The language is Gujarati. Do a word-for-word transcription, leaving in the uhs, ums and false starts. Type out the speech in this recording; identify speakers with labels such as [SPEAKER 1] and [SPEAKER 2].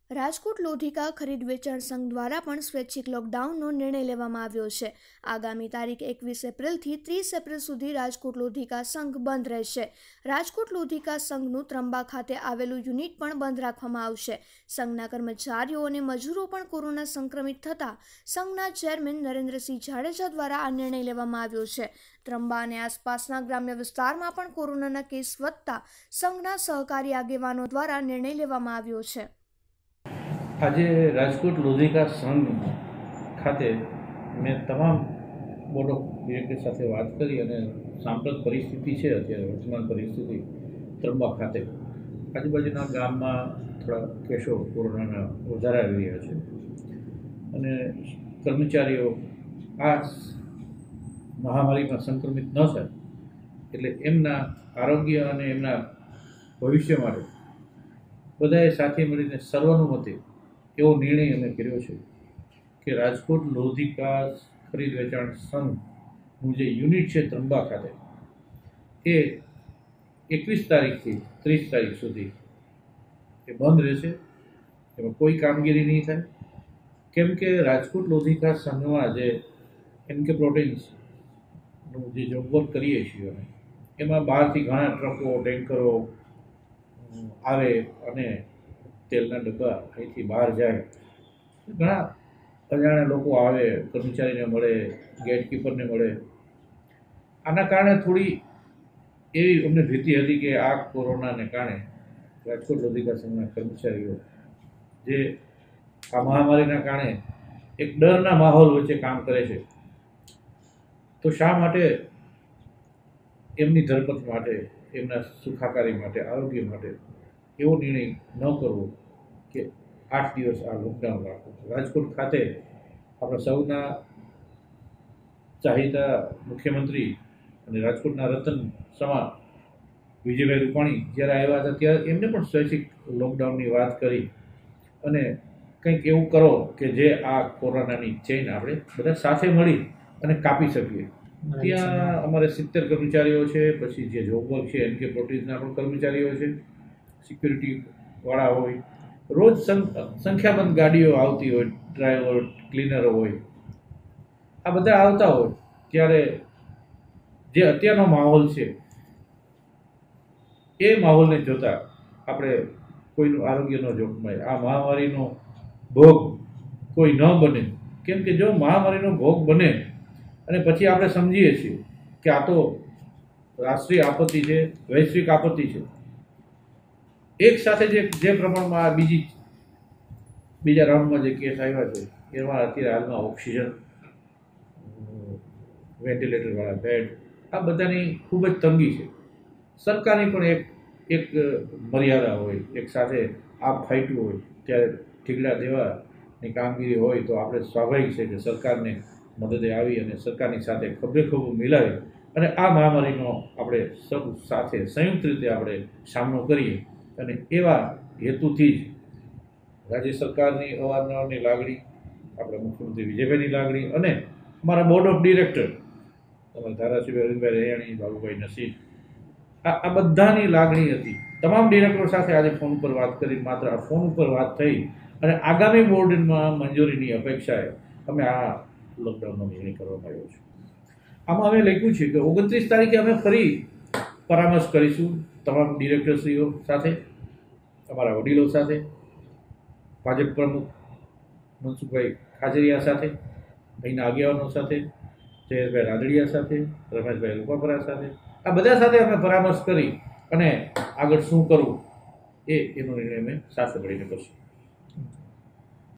[SPEAKER 1] રાજકોટ લોધિકા ખરીદ વેચાણ સંઘ દ્વારા પણ સ્વૈચ્છિક લોકડાઉનનો નિર્ણય લેવામાં આવ્યો છે। આગામી તારીખ એકવીસ એપ્રિલથી ત્રીસ એપ્રિલ સુધી રાજકોટ લોધિકા સંઘ બંધ રહેશે। રાજકોટ લોધિકા સંઘનું ત્રંબા ખાતે આવેલું યુનિટ પણ બંધ રાખવામાં આવશે। સંઘના કર્મચારીઓ અને મજૂરો પણ કોરોના સંક્રમિત થતાં સંઘના ચેરમેન નરેન્દ્રસિંહ જાડેજા દ્વારા આ નિર્ણય લેવામાં આવ્યો છે। ત્રંબા અને આસપાસના ગ્રામ્ય વિસ્તારમાં પણ કોરોનાના કેસ વધતા સંઘના સહકારી આગેવાનો દ્વારા નિર્ણય લેવામાં આવ્યો છે।
[SPEAKER 2] આજે રાજકોટ લોધિકા સંઘ ખાતે મેં તમામ બોર્ડ ઓફ ડિરેક્ટર સાથે વાત કરી અને સાંપ્રત પરિસ્થિતિ છે અત્યારે વર્તમાન પરિસ્થિતિ ત્રંબા ખાતે આજુબાજુના ગામમાં થોડા કેસો કોરોનાના વધારે આવી રહ્યા છે અને કર્મચારીઓ આ મહામારીમાં સંક્રમિત ન થાય એટલે એમના આરોગ્ય અને એમના ભવિષ્ય માટે બધાએ સાથે મળીને સર્વાનુમતે એવો નિર્ણય અમે કર્યો છે કે રાજકોટ લોધિકા ખરીદ વેચાણ સંઘનું જે યુનિટ છે ત્રંબા ખાતે એ એકવીસ તારીખથી ત્રીસ તારીખ સુધી એ બંધ રહેશે। એમાં કોઈ કામગીરી નહીં થાય કેમ કે રાજકોટ લોધિકા સંઘમાં જે એમ કે પ્રોટીન્સનું જે જોબ વર્ક કરીએ છીએ અમે એમાં બહારથી ઘણા ટ્રકો ટેન્કરો આવે અને તેલના ડબ્બા અહીંથી બહાર જાય, ઘણા અજાણ્યા લોકો આવે, કર્મચારીને મળે, ગેટકીપરને મળે। આના કારણે થોડી એવી અમને ભીતિ હતી કે આ કોરોનાને કારણે રાજકોટ લોધિકા સંઘના કર્મચારીઓ જે આ મહામારીના કારણે એક ડરના માહોલ વચ્ચે કામ કરે છે તો શા માટે એમની ધરપત માટે, એમના સુખાકારી માટે, આરોગ્ય માટે એવો નિર્ણય ન કરવો કે આઠ દિવસ આ લોકડાઉન રાખવું। રાજકોટ ખાતે આપણા સૌના ચાહીતા મુખ્યમંત્રી અને રાજકોટના રતન સમા વિજયભાઈ રૂપાણી જ્યારે આવ્યા હતા ત્યારે એમને પણ સ્વૈચ્છિક લોકડાઉનની વાત કરી અને કંઈક એવું કરો કે જે આ કોરોનાની ચેઇન આપણે બધા સાથે મળી અને કાપી શકીએ। ત્યાં અમારે સિત્તેર કર્મચારીઓ છે, પછી જે જોબ વર્ક છે એમ કે પ્રોટીન્સના પણ કર્મચારીઓ છે, સિક્યુરિટી વાળા હોય, રોજ સંખ્યાબંધ ગાડીઓ આવતી હોય, ડ્રાઈવર ક્લીનરો હોય, આ બધા આવતા હોય ત્યારે જે અત્યારનો માહોલ છે એ માહોલને જોતા આપણે કોઈનું આરોગ્ય ન જોખમાય, આ મહામારીનો ભોગ કોઈ ન બને કેમ કે જો મહામારીનો ભોગ બને અને પછી આપણે સમજીએ છીએ કે આ તો રાષ્ટ્રીય આપત્તિ છે, વૈશ્વિક આપત્તિ છે, એક સાથે જે જે પ્રમાણમાં આ બીજી બીજા રાઉન્ડમાં જે કેસ આવ્યા છે એમાં અત્યારે હાલમાં ઓક્સિજન, વેન્ટિલેટરવાળા બેડ, આ બધાની ખૂબ જ તંગી છે। સરકારની પણ એક એક મર્યાદા હોય, એક સાથે આપ ફાઈટવું હોય ત્યારે ઠીકડા દેવાની કામગીરી હોય તો આપણે સ્વાભાવિક છે કે સરકારને મદદે આવી અને સરકારની સાથે ખભે ખભું મિલાવી અને આ મહામારીનો આપણે સૌ સાથે સંયુક્ત રીતે આપણે સામનો કરીએ અને એવા હેતુથી જ રાજ્ય સરકારની અવારનવારની લાગણી, આપણા મુખ્યમંત્રી વિજયભાઈની લાગણી અને અમારા બોર્ડ ઓફ ડિરેક્ટર અમારા ધારાસભ્ય અરવિંદભાઈ રૈયાણી, બાબુભાઈ નસીબ, આ આ બધાની લાગણી હતી। તમામ ડિરેક્ટરો સાથે આજે ફોન ઉપર વાત કરી, માત્ર આ ફોન ઉપર વાત થઈ અને આગામી બોર્ડમાં મંજૂરીની અપેક્ષાએ અમે આ લોકડાઉનનો નિર્ણય કરવામાં આવ્યો છે। આમાં અમે લખ્યું છે કે ઓગણત્રીસ તારીખે અમે ફરી પરામર્શ કરીશું તમામ ડિરેક્ટરશ્રીઓ સાથે, અમારા વડીલો સાથે, ભાજપ પ્રમુખ મનસુખભાઈ ખાજરિયા સાથે, અહીંના આગેવાનો સાથે, જયેશભાઈ રાદડિયા સાથે, રમેશભાઈ રૂપાપરા સાથે, આ બધા સાથે અમે પરામર્શ કરી અને આગળ શું કરવું એ એનો નિર્ણય અમે સાથે મળીને કરશું।